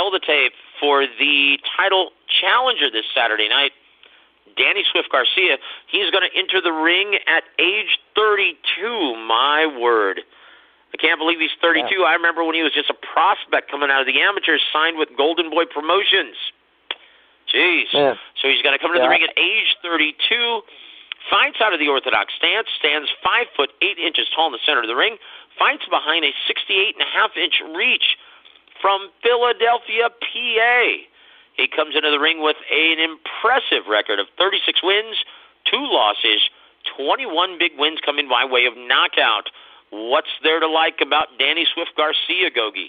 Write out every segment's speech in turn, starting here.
tell the tape for the title challenger this Saturday night, Danny Swift Garcia. He's going to enter the ring at age 32. My word. I can't believe he's 32. Yeah. I remember when he was just a prospect coming out of the amateurs, signed with Golden Boy Promotions. Jeez. Yeah. So he's going to come to the ring at age 32, fights out of the orthodox stance, stands 5 foot 8 inches tall in the center of the ring, fights behind a 68.5-inch reach from Philadelphia, PA. He comes into the ring with an impressive record of 36 wins, 2 losses, 21 big wins coming by way of knockout. What's there to like about Danny Swift Garcia, Gogue?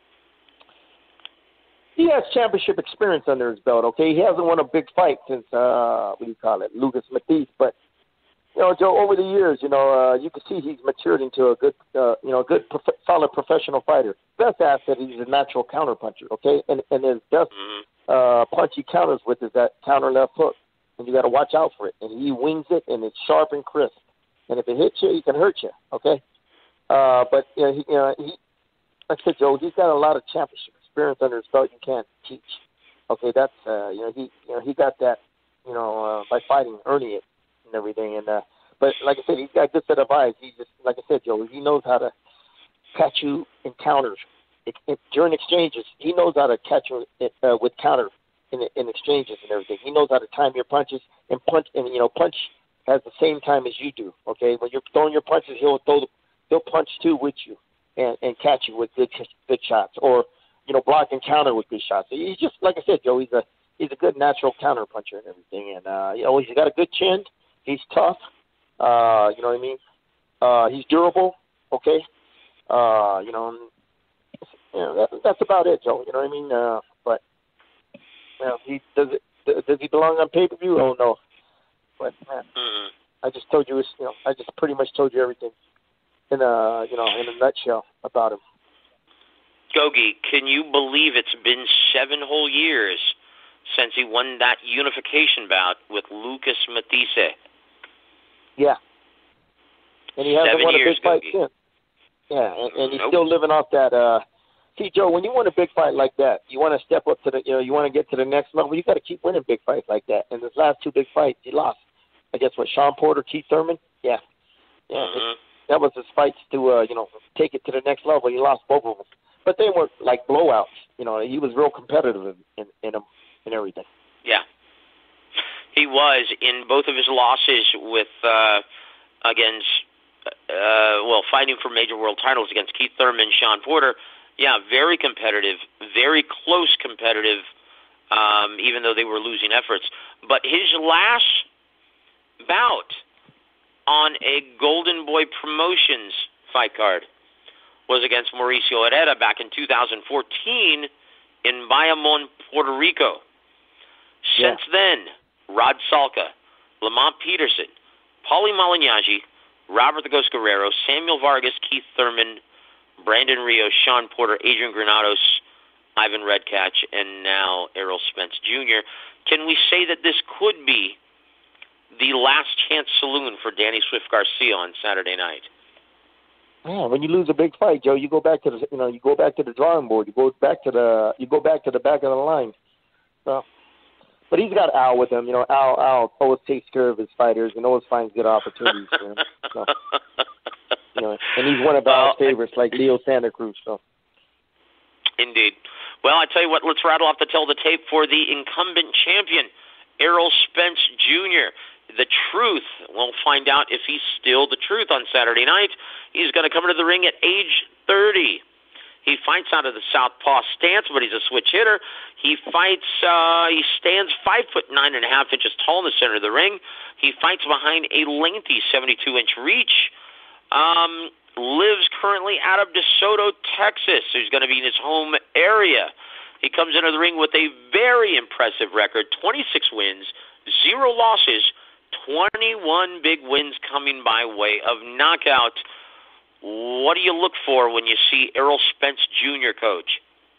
He has championship experience under his belt, okay? He hasn't won a big fight since, Lucas Matisse. But, Joe, over the years, you can see he's matured into a good, solid professional fighter. Best asset, he's a natural counterpuncher, okay? And his best punch he counters with is that counter left hook. And you got to watch out for it. And he wings it, and it's sharp and crisp. And if it hits you, he can hurt you, okay? But he, like I said, Joe, he's got a lot of championship experience under his belt. You can't teach. Okay, that's he got that, by fighting, earning it, and everything. And but like I said, he's got a good set of eyes. He just, like I said, Joe, he knows how to catch you in counters during exchanges. He knows how to catch you with counter in exchanges and everything. He knows how to time your punches and punch, and punch at the same time as you do. Okay, when you're throwing your punches, he'll punch too with you and catch you with good shots, or block and counter with good shots. He's just, like I said, Joe, he's a good natural counter puncher and everything, and he's got a good chin. He's tough. You know what I mean? He's durable. Okay. That's about it, Joe. You know what I mean? But he does he belong on pay-per-view? Oh no. But man, I just told you, I just pretty much told you everything in a nutshell about him. Gogue, can you believe it's been 7 whole years since he won that unification bout with Lucas Matisse? Yeah. And he hasn't won a big fight since. Yeah, and he's still living off that. See, Joe, when you win a big fight like that, you want to step up to the, you want to get to the next level. You got to keep winning big fights like that. And his last 2 big fights, he lost. I guess what, Sean Porter, Keith Thurman? Yeah. That was his fights to, take it to the next level. He lost both of them. But they weren't like blowouts. He was real competitive in them and everything. Yeah. He was in both of his losses with fighting for major world titles against Keith Thurman, Sean Porter. Yeah, very competitive, very close competitive, even though they were losing efforts. But his last bout on a Golden Boy Promotions fight card was against Mauricio Herrera back in 2014 in Bayamon, Puerto Rico. Since then, Rod Salka, Lamont Peterson, Paulie Malignaggi, Robert the Ghost Guerrero, Samuel Vargas, Keith Thurman, Brandon Rios, Sean Porter, Adrian Granados, Ivan Redkach, and now Errol Spence Jr. Can we say that this could be the last chance saloon for Danny Swift Garcia on Saturday night? Yeah, when you lose a big fight, Joe, you go back to the drawing board. You go back to the back of the line. So, but he's got Al with him. Al always takes care of his fighters and always finds good opportunities for him. So, and he's one of Al's favorites, like Leo Santa Cruz. So, indeed. Well, I tell you what, let's rattle off the tell the tape for the incumbent champion, Errol Spence Jr. The truth. We'll find out if he's still the truth on Saturday night. He's going to come into the ring at age 30. He fights out of the southpaw stance, but he's a switch hitter. He stands 5 foot 9.5 inches tall in the center of the ring. He fights behind a lengthy 72-inch reach. Lives currently out of DeSoto, Texas. So he's going to be in his home area. He comes into the ring with a very impressive record, 26 wins, 0 losses, 21 big wins coming by way of knockout. What do you look for when you see Errol Spence Jr., Coach?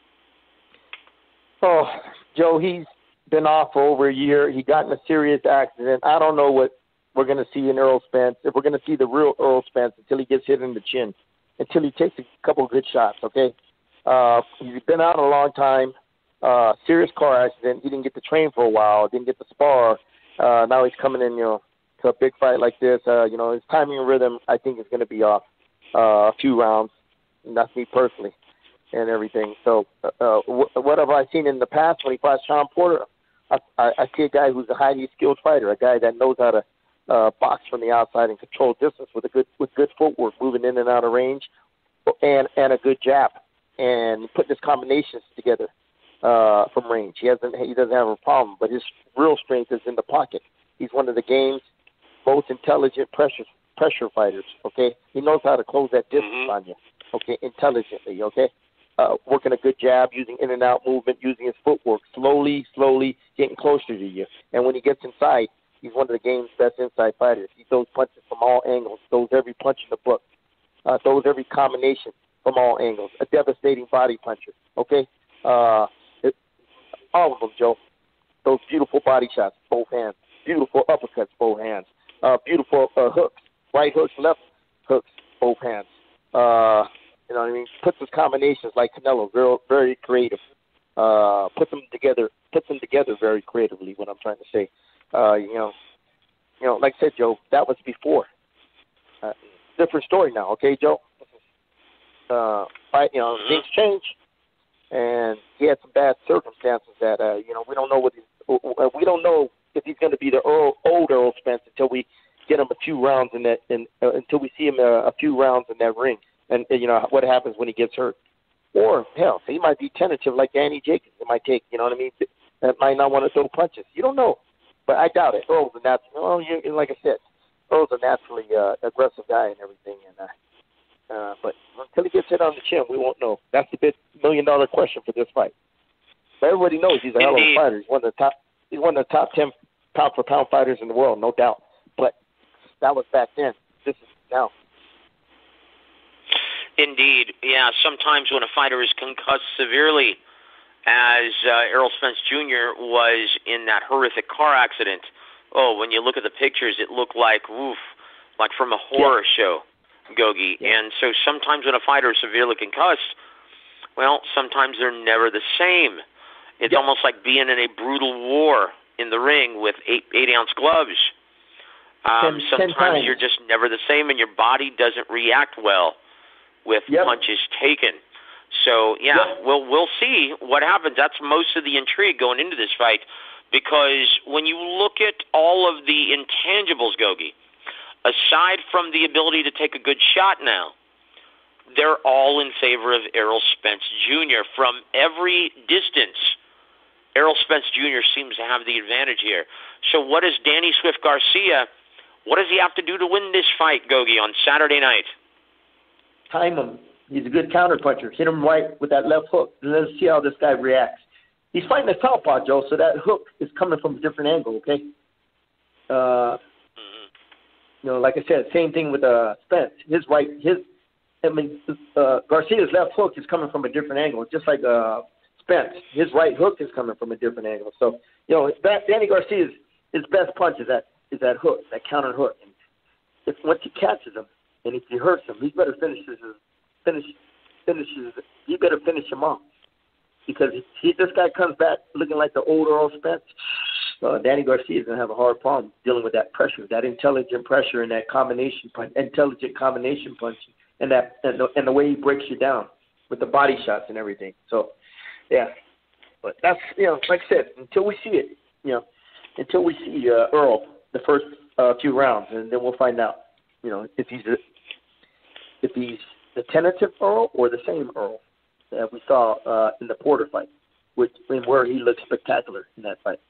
Oh, Joe, he's been off for over a year. He got in a serious accident. I don't know what we're going to see in Errol Spence, if we're going to see the real Errol Spence until he gets hit in the chin, until he takes a couple of good shots, okay? He's been out a long time. serious car accident. He didn't get to train for a while. Didn't get to spar. Now he's coming in, to a big fight like this. His timing and rhythm, I think, is going to be off a few rounds. And that's me personally and everything. So what have I seen in the past when he fought Sean Porter? I see a guy who's a highly skilled fighter, a guy that knows how to box from the outside and control distance with good footwork, moving in and out of range, and a good jab, and putting his combinations together from range. He doesn't have a problem, but his real strength is in the pocket. He's one of the game's most intelligent pressure fighters. Okay, he knows how to close that distance on you. Okay, intelligently. Okay. Working a good jab, using in and out movement, using his footwork, slowly getting closer to you. And when he gets inside, he's one of the game's best inside fighters. He throws punches from all angles, throws every punch in the book, throws every combination from all angles. A devastating body puncher, okay? All of them, Joe. Those beautiful body shots, both hands. Beautiful uppercuts, both hands. Beautiful hooks, right hooks, left hooks, both hands. You know what I mean? Puts his combinations like Canelo, very, very creative. Puts them together very creatively. What I'm trying to say, like I said, Joe, that was before. Different story now, okay, Joe? Things change, and he had some bad circumstances that we don't know we don't know if he's going to be the old Errol Spence until we get him a few rounds until we see him a few rounds in that ring. And, what happens when he gets hurt. Or, hell, he might be tentative like Danny Jacobs. It might take, that might not want to throw punches. You don't know. But I doubt it. Earl's a natural, like I said, Earl's a naturally aggressive guy and everything. But until he gets hit on the chin, we won't know. That's the big $1 million question for this fight. But everybody knows he's a hell of a fighter. He's one of the top 10 pound-for-pound fighters in the world, no doubt. But that was back then. This is now. Indeed, yeah. Sometimes when a fighter is concussed severely, as Errol Spence Jr. was in that horrific car accident, when you look at the pictures, it looked like from a horror show, Gogue. Yeah. And so sometimes when a fighter is severely concussed, sometimes they're never the same. It's almost like being in a brutal war in the ring with 8-ounce gloves. Sometimes you're just never the same, and your body doesn't react well with punches taken. So, we'll see what happens. That's most of the intrigue going into this fight, because when you look at all of the intangibles, Gogue, aside from the ability to take a good shot now, they're all in favor of Errol Spence Jr. From every distance, Errol Spence Jr. seems to have the advantage here. So what does Danny Swift Garcia, what does he have to do to win this fight, Gogue, on Saturday night? Time him. He's a good counterpuncher. Hit him right with that left hook. Let's see how this guy reacts. He's fighting a southpaw, Joe, so that hook is coming from a different angle, okay? Like I said, same thing with Spence. Garcia's left hook is coming from a different angle, just like Spence. His right hook is coming from a different angle. So, Danny Garcia's his best punch is that hook, that counter hook. And once he catches him, and if he hurts him, he better finish him off. Because if this guy comes back looking like the old Errol Spence, Danny Garcia is going to have a hard problem dealing with that pressure, that intelligent pressure and that intelligent combination punching, and the way he breaks you down with the body shots and everything. So, yeah. But that's, like I said, until we see it, until we see Earl the first few rounds, and then we'll find out, if he's the tentative Earl or the same Earl that we saw in the Porter fight, where he looked spectacular in that fight.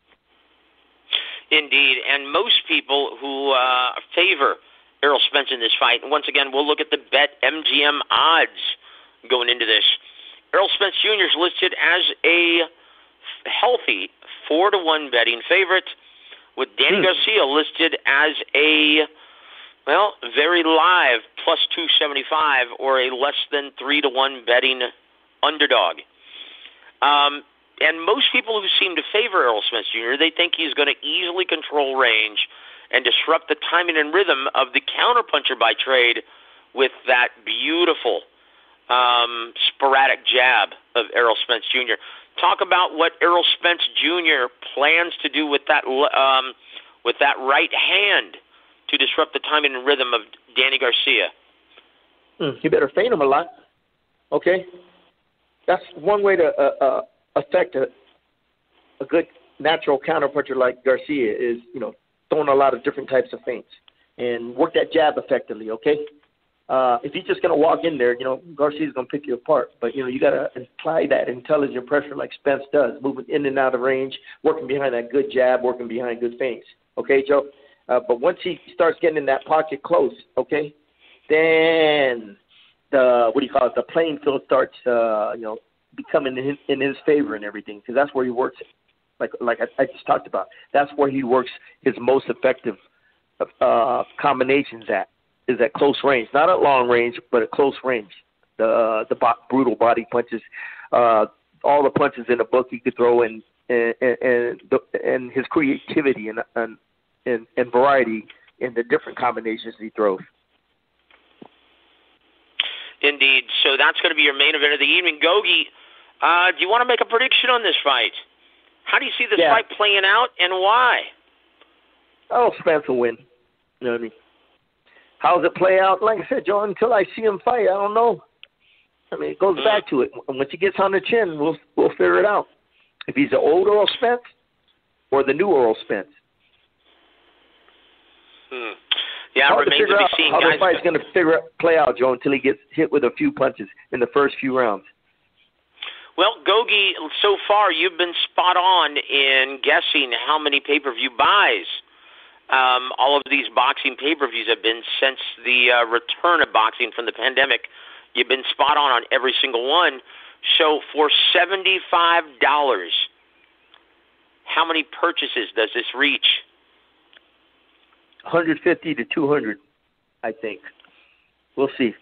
Indeed, and most people who favor Errol Spence in this fight, and once again, we'll look at the BETMGM odds going into this. Errol Spence Jr. is listed as a healthy 4-1 betting favorite, with Danny Garcia listed as a very live plus 275 or a less than 3-1 betting underdog. And most people who seem to favor Errol Spence Jr., they think he's going to easily control range and disrupt the timing and rhythm of the counterpuncher by trade with that beautiful sporadic jab of Errol Spence Jr. Talk about what Errol Spence Jr. plans to do with that right hand to disrupt the timing and rhythm of Danny Garcia. You better feint him a lot. Okay? That's one way to affect a good natural counterpuncher like Garcia is, throwing a lot of different types of feints and work that jab effectively, okay? If he's just going to walk in there, Garcia's going to pick you apart. But, you got to apply that intelligent pressure like Spence does, moving in and out of range, working behind that good jab, working behind good feints. Okay, Joe? But once he starts getting in that pocket close, okay, then the playing field starts, becoming in his favor and everything, because that's where he works, like I just talked about. That's where he works his most effective combinations is at close range, not at long range, but at close range. The brutal body punches, all the punches in the book he could throw, and his creativity and variety in the different combinations he throws. Indeed. So that's going to be your main event of the evening. Gogue, do you want to make a prediction on this fight? How do you see this fight playing out, and why? Oh, Spence will win. You know what I mean? How does it play out? Like I said, Joe, until I see him fight, I don't know. I mean, it goes back to it. Once he gets on the chin, we'll figure it out. If he's the old Errol Spence or the new Errol Spence. Yeah, it remains to be seen, how guys. the fight's going to play out, Joe, until he gets hit with a few punches in the first few rounds. Well, Gogue, so far you've been spot on in guessing how many pay-per-view buys all of these boxing pay-per-views have been since the return of boxing from the pandemic. You've been spot on every single one. So for $75, how many purchases does this reach? 150 to 200, I think. We'll see.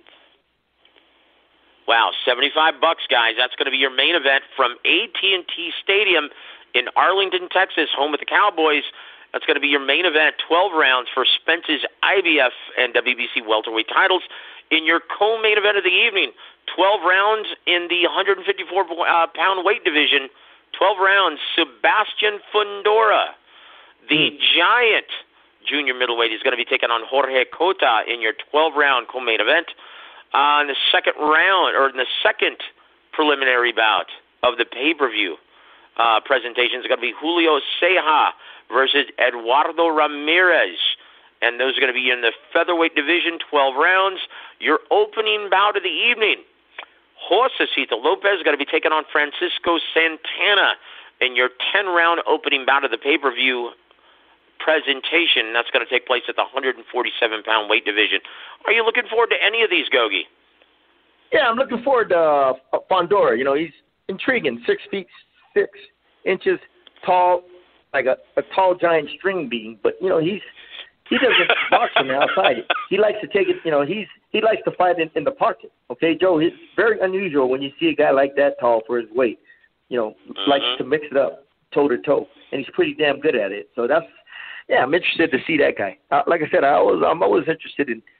Wow, $75, guys. That's going to be your main event from AT&T Stadium in Arlington, Texas, home of the Cowboys. That's going to be your main event, 12 rounds for Spence's IBF and WBC welterweight titles. In your co-main event of the evening, 12 rounds in the 154-pound weight division, 12 rounds, Sebastian Fundora, the giant junior middleweight, is going to be taking on Jorge Cota in your 12-round co-main event. In the second round, or in the second preliminary bout of the pay-per-view presentation, is going to be Julio Ceja versus Eduardo Ramirez. And those are going to be in the featherweight division, 12 rounds. Your opening bout of the evening, Josecito Lopez is going to be taking on Francisco Santana in your 10-round opening bout of the pay-per-view presentation. That's going to take place at the 147-pound weight division. Are you looking forward to any of these, Gogue? Yeah, I'm looking forward to Fundora. He's intriguing, 6 feet 6 inches tall, like a tall giant string bean. But he doesn't box on the outside. He likes to take it. He likes to fight in the pocket. Okay, Joe. It's very unusual when you see a guy like that tall for his weight. Likes to mix it up toe to toe, and he's pretty damn good at it. So I'm interested to see that guy. Like I said, I'm always interested in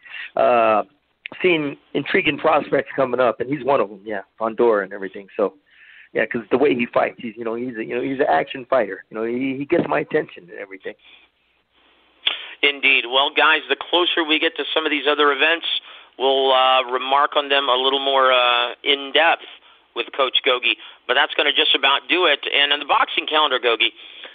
seeing intriguing prospects coming up, and he's one of them. Yeah, Fundora and everything. So. Yeah, because the way he fights, he's an action fighter. He gets my attention and everything. Indeed. Well, guys, the closer we get to some of these other events, we'll remark on them a little more in depth with Coach Gogue. But that's going to just about do it. And on the boxing calendar, Gogue,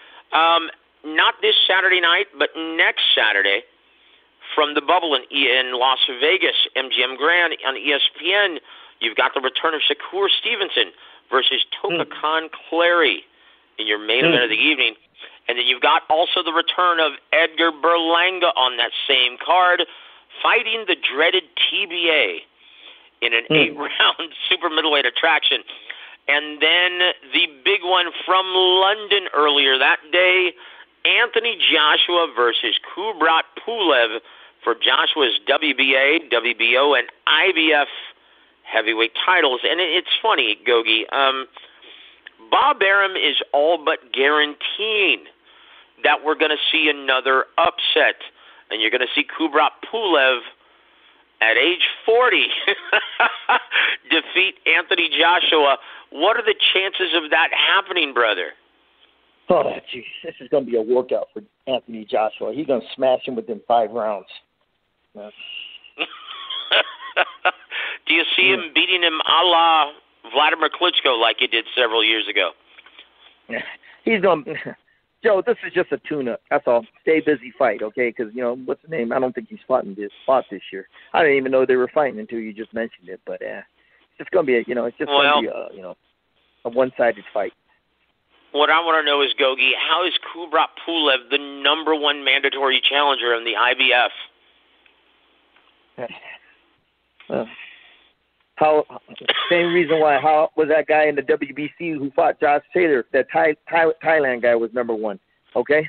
not this Saturday night, but next Saturday, from the bubble in Las Vegas, MGM Grand on ESPN, you've got the return of Shakur Stevenson versus Toka Khan Clary in your main event of the evening. And then you've got also the return of Edgar Berlanga on that same card, fighting the dreaded TBA in an 8-round super middleweight attraction. And then the big one from London earlier that day, Anthony Joshua versus Kubrat Pulev for Joshua's WBA, WBO, and IBF heavyweight titles. And it's funny, Gogue, Bob Arum is all but guaranteeing that we're going to see another upset, and you're going to see Kubrat Pulev at age 40 defeat Anthony Joshua. What are the chances of that happening, brother? Oh, geez, this is going to be a workout for Anthony Joshua. He's going to smash him within 5 rounds. Yeah. Do you see him beating him a la Vladimir Klitschko like he did several years ago? He's going to... Joe, this is just a tune-up. That's all. Stay busy, fight, okay? Because, what's the name? I don't think he's fought this year. I didn't even know they were fighting until you just mentioned it. But it's just going to be, it's just going to be, a one-sided fight. What I want to know is, Gogue, how is Kubrat Pulev the number 1 mandatory challenger in the IBF? Same reason why. How was that guy in the WBC who fought Josh Taylor? That Thailand guy was number 1. Okay.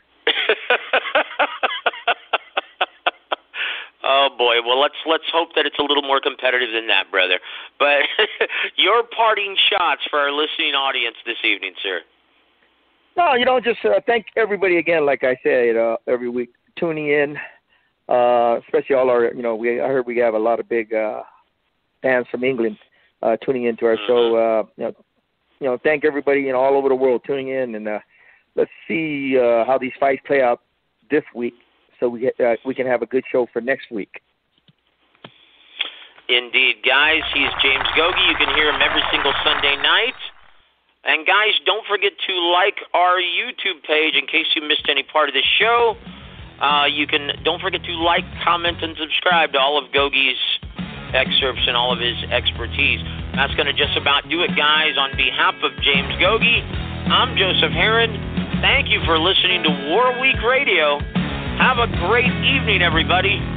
Oh boy. Well, let's hope that it's a little more competitive than that, brother. But your parting shots for our listening audience this evening, sir. No, just thank everybody again. Like I said, every week tuning in, especially all our. I heard we have a lot of big. Fans from England tuning into our show. Thank everybody all over the world tuning in, and let's see how these fights play out this week, so we can have a good show for next week. Indeed, guys. He's James Gogue. You can hear him every single Sunday night. And guys, don't forget to like our YouTube page in case you missed any part of the show. Don't forget to like, comment, and subscribe to all of Gogue's excerpts and all of his expertise. That's going to just about do it, guys. On behalf of James Gogue, I'm Joseph Herron. Thank you for listening to War Week Radio. Have a great evening, everybody.